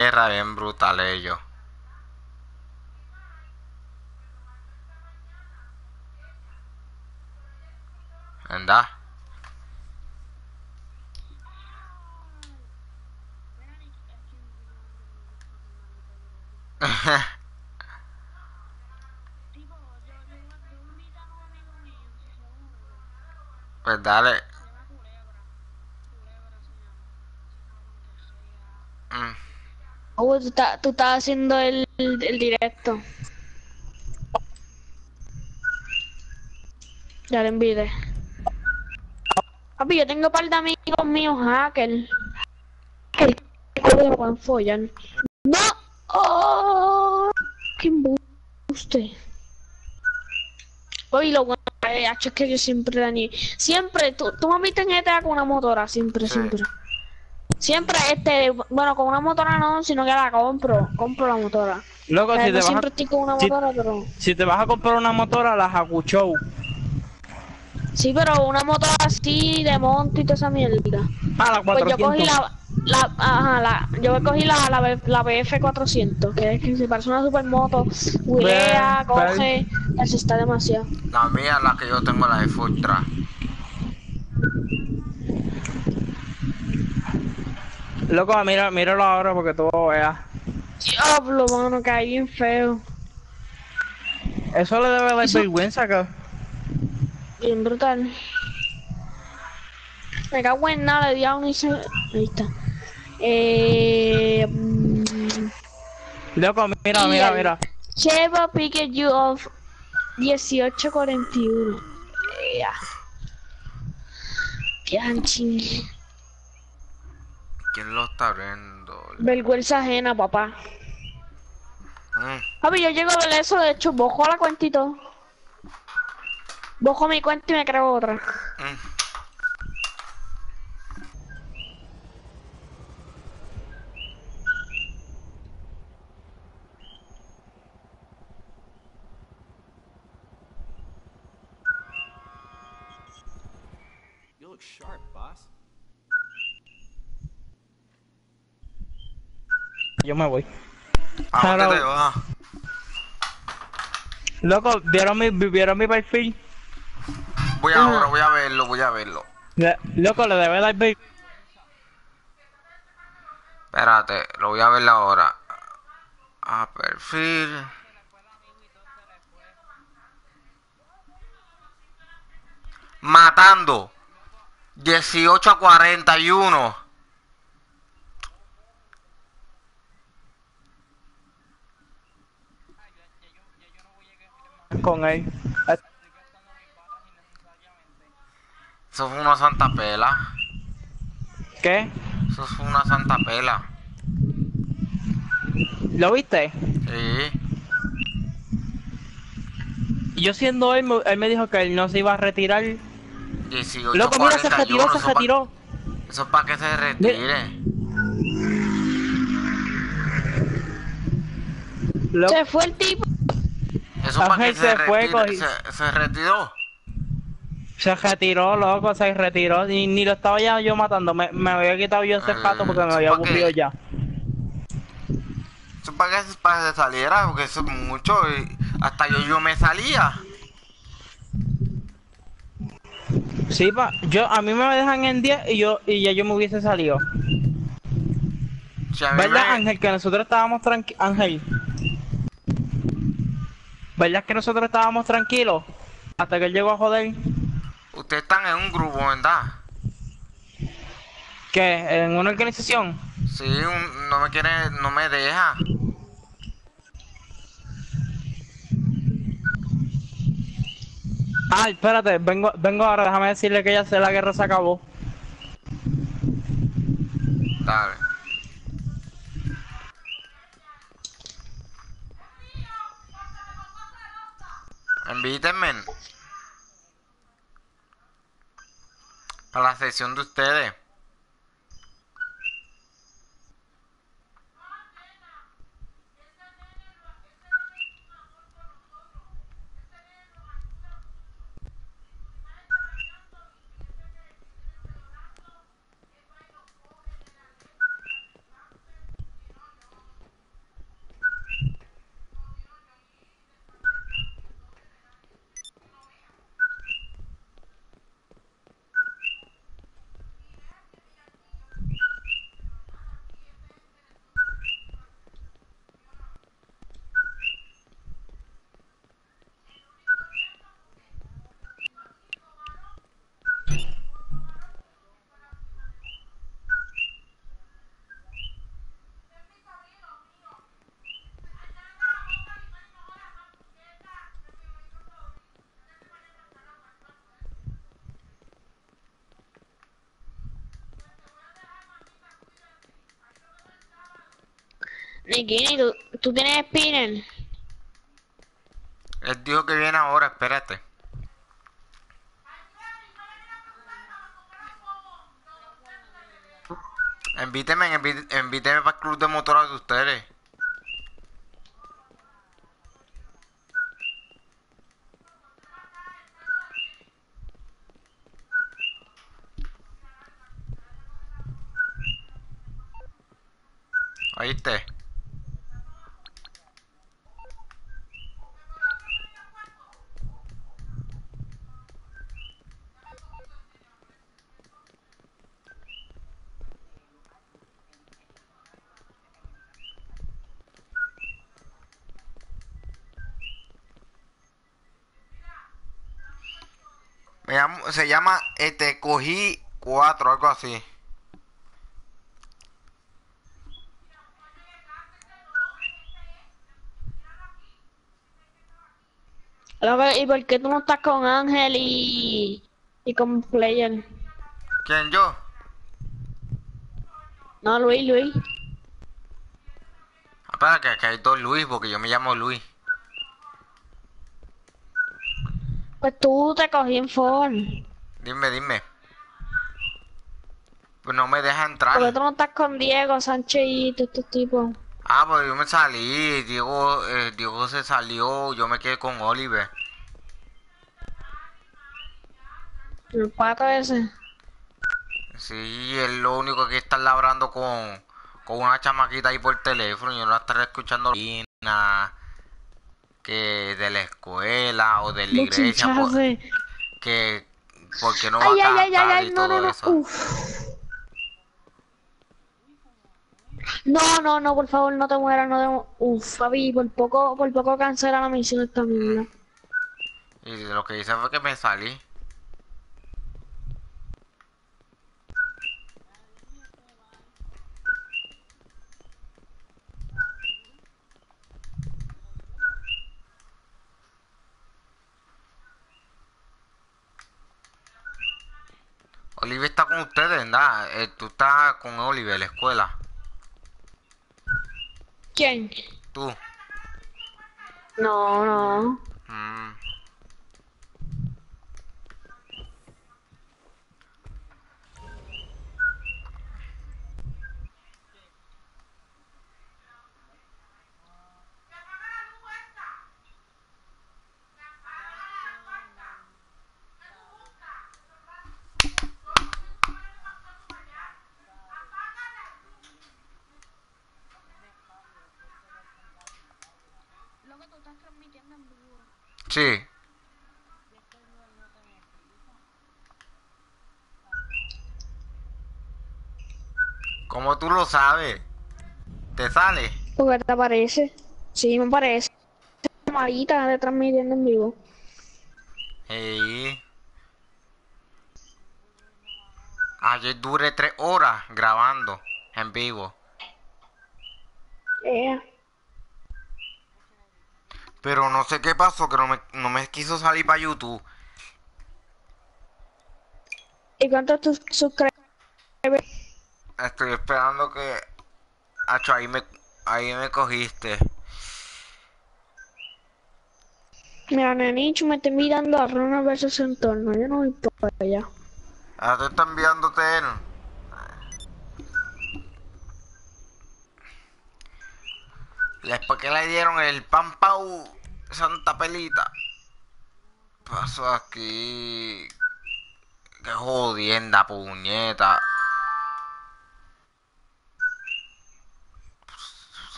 Era bien brutal ellos. ¿Verdad? Pues dale. Mm, Tú estás haciendo el directo. Ya le envié. Papi, yo tengo un par de amigos míos hackers. Que me pueden follar. ¡No! ¡Oh! ¡Qué embuste! Oye, lo bueno es que yo siempre dañé. Siempre, tú me viste en GTA con una motora, siempre, sí. siempre. Siempre, bueno, con una motora no, sino que la compro la motora. O Loco, sea, no siempre estoy con una si, motora, pero... si te vas a comprar una motora, la Hakuchou. Sí, pero una motora así de monte y toda esa mierda. Ah, la Pues yo cogí 400. yo cogí la BF 400, que se parece a una supermoto, Ve, huilea, ve. coge, eso está demasiado. La mía, la que yo tengo, la de Fultra. Loco, míralo ahora porque tú veas. Diablo, mano, caí bien feo. Eso le debe dar Eso, vergüenza que... bien brutal. Me cago en nada, le di a un y ahí está. Mm, Loco, mira, y mira, el mira. Cheva Pikachu of 1841. Ya, pianchín. ¿Quién lo está abriendo? Vergüenza ajena, papá. Mm, Papi, yo llego a ver eso, de hecho, bojo la cuentito. Bojo mi cuenta y me creo otra. mm. You look sharp, boss. Yo me voy. ¿A dónde te Hello. vas? Loco, ¿vieron mi perfil? Voy ahora, Ajá. voy a verlo, voy a verlo. Loco, le debe dar vergüenza. Espérate, lo voy a ver ahora. A perfil. Matando. 18 a 41. Con él. Eso fue una santa pela. ¿Qué? Eso fue una santa pela. ¿Lo viste? Sí. Yo siendo él, él me dijo que él no se iba a retirar. 18 a Loco, mira, se cuarenta y retiró, uno se retiró. Eso es para que se Mira, retire. Se loco, fue el tipo. Eso es para que Ángel se se fue, retire. Se retiró. se retiró, loco, se retiró. Ni lo estaba ya yo matando. Me había quitado yo ese jato porque me Eso es había para aburrido que. ya. Eso es para que saliera. Porque eso es mucho. Y hasta yo me salía. Sí, a mí me dejan en 10 y ya yo me hubiese salido. Si a mí ¿Verdad, me. Ángel? Que nosotros estábamos tranquilos. Ángel, ¿verdad que nosotros estábamos tranquilos? Hasta que él llegó a joder. Ustedes están en un grupo, ¿verdad? ¿Qué? ¿En una organización? Sí, no me quiere. No me deja. Ah, espérate, vengo ahora, déjame decirle que la guerra se acabó. Dale. Invítenme a la sesión de ustedes. Nikini, ¿tú tienes spinner? Él dijo que viene ahora, espérate. Invíteme para el club de motoras de ustedes. ¿Oíste? Se llama Te cogí 4, algo así. ¿Y por qué tú no estás con Ángel y con Player? ¿Quién, yo? No, Luis. Espera, que aquí hay dos Luis, porque yo me llamo Luis. Pues tú te cogí en phone. Dime. Pues no me deja ¿Por qué tú entrar. no estás con Diego, Sánchez y todos estos tipos? Ah, pues yo me salí. Diego se salió. Yo me quedé con Oliver. El pato ese. Sí, es lo único que está labrando con una chamaquita ahí por teléfono. Yo no la estaré escuchando nada que de la escuela o de la iglesia. Bochinchazo. Que porque no va Ay, a ay, ay, ay, cantar ay, y no, no, todo no. eso. Uf. No, por favor, no te mueras, no te mueras. Uf, Fabi, por poco cancela la misión esta mierda. Y lo que hice fue que me salí. Oliver está con ustedes, ¿verdad? Tú estás con Oliver en la escuela. ¿Quién? Tú. No. Mm. Loco, tú estás transmitiendo en vivo. Sí. ¿Cómo tú lo sabes? ¿Te sale? ¿Por qué te aparece? Sí, me parece. Marita de transmitiendo en vivo. Sí. Ayer duré 3 horas grabando en vivo. Pero no sé qué pasó, que no me quiso salir para YouTube. ¿Y cuántos tus suscribes? Estoy esperando que... Acho, ahí me cogiste. Mira, Nenicho me está mirando a Rona versus su entorno. Yo no voy para allá. Ahora te está enviándote él. Después que le dieron el pan pau Santa Pelita. Pasó aquí. Qué jodienda, puñeta.